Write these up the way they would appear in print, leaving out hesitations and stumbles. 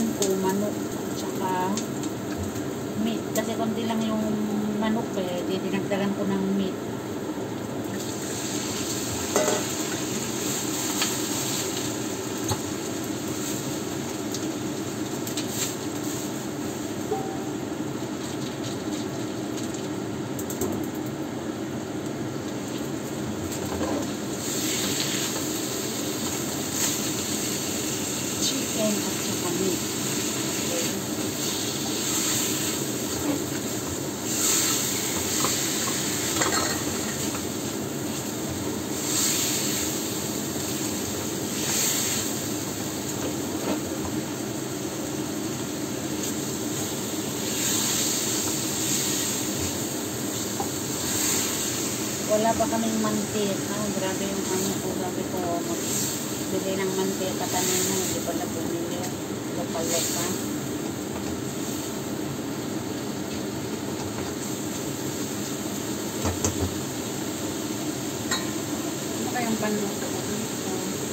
dinagdagan ko manok at saka meat. Kasi konti lang yung manok eh. Dinagdagan ko ng meat. Chicken at saka meat. Wala pa kaming mantika. Grabe yung ano ko. Grabe ko magbili ng mantika kanina. Hindi pala bumili. Loka-loka. Ano kayang panluto ko dito?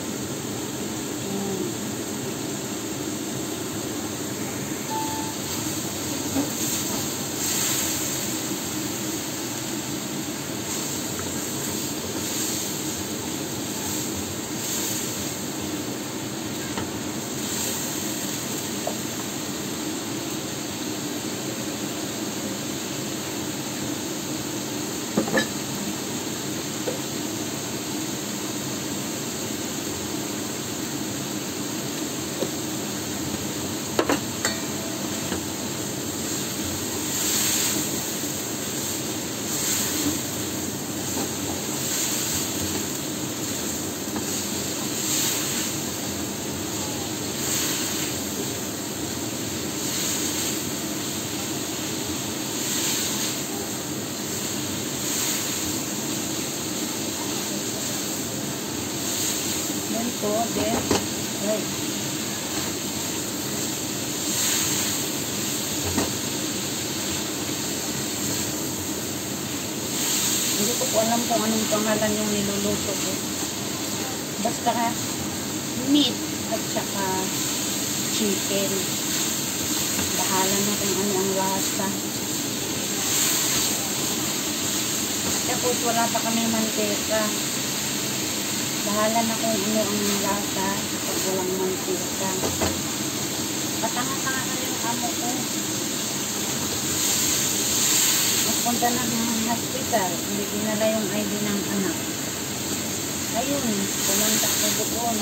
Ito, then, right. Hindi ko po alam kung anong pangalan yung niluluto ko. Basta meat at saka chicken. Bahala na kung ano ang lasa. Tapos wala pa kami mantika. Bahala na kung ano ang lasa kapag walang mantika. Patanga-tanga na yung amo ko. Magpunta na ng hospital. Hindi dinala yung ID ng anak. Ayun, pumunta ko doon.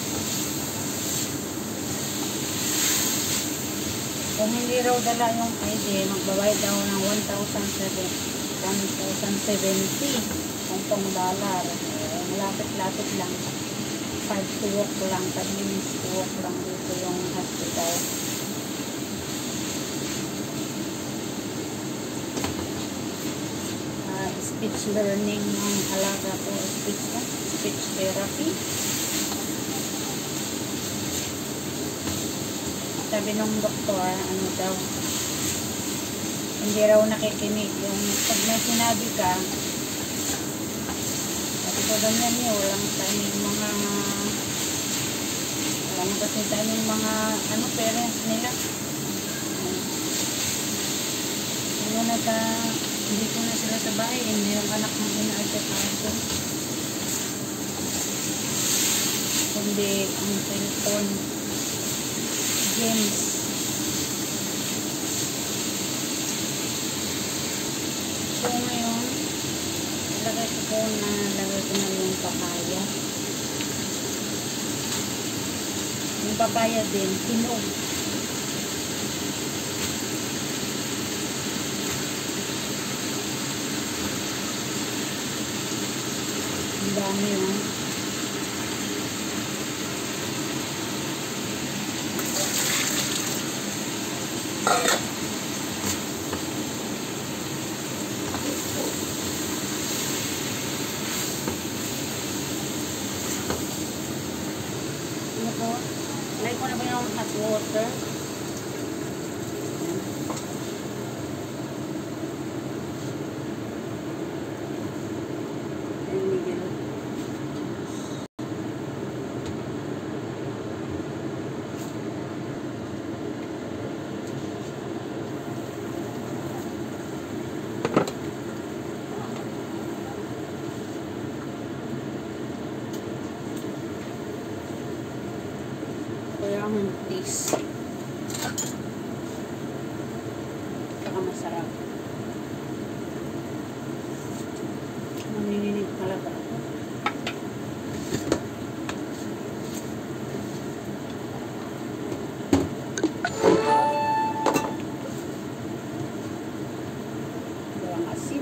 Kung hindi raw dala yung ID, magbabayad daw ng 1,070 Hong Kong dollar. Lapit-lapit lang. 5 to walk lang. 5 minutes to walk lang dito yung hospital. Speech learning ng alaga ko. Speech therapy. Sabi nung doktor, ano daw, hindi raw nakikinig. Yung pag may sinabi ka, so, ganyan yun, walang kasi tayong mga parents nila. Ano na hindi ko na sila sa bahay, hindi yung anak ng ina-adjust. Kundi ang cellphone, games. So ngayon, lagay ko na yung papaya. Yung papaya din, tinog. Ang dami yun. Like ko na ba yung hot water? Kaya ang taste. Saka masarap. Nanininig talaga ako. Walang asin.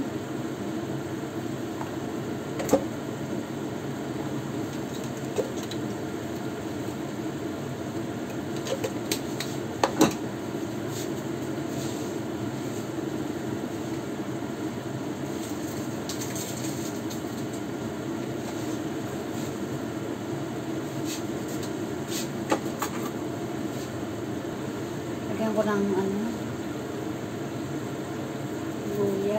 Lagyan ko ng luya.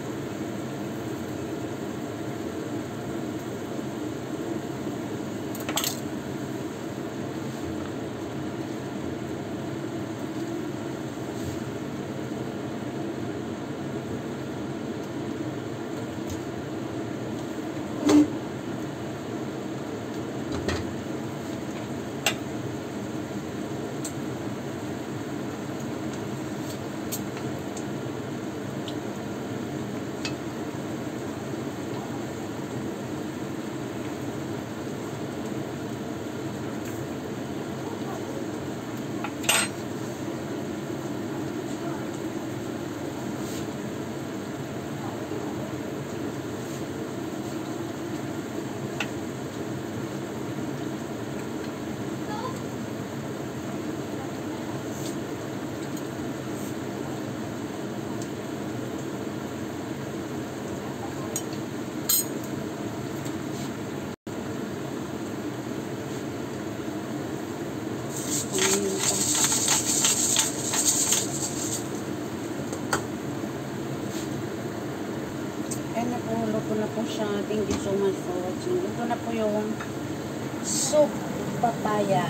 Ayan na po, luto na po siya. Thank you so much for watching. Ito na po yung soup papaya.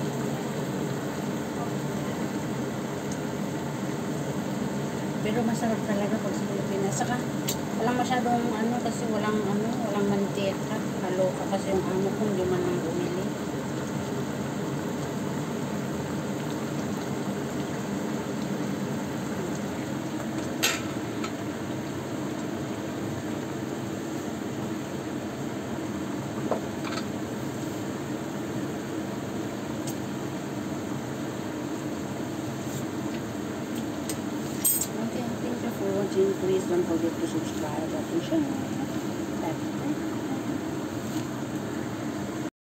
Pero masarap talaga pag sa Pilipinas. Saka walang masyadong kasi walang mantika. Kaloka kasi yung amo kung di man ang bumili. Please don't forget to subscribe and share.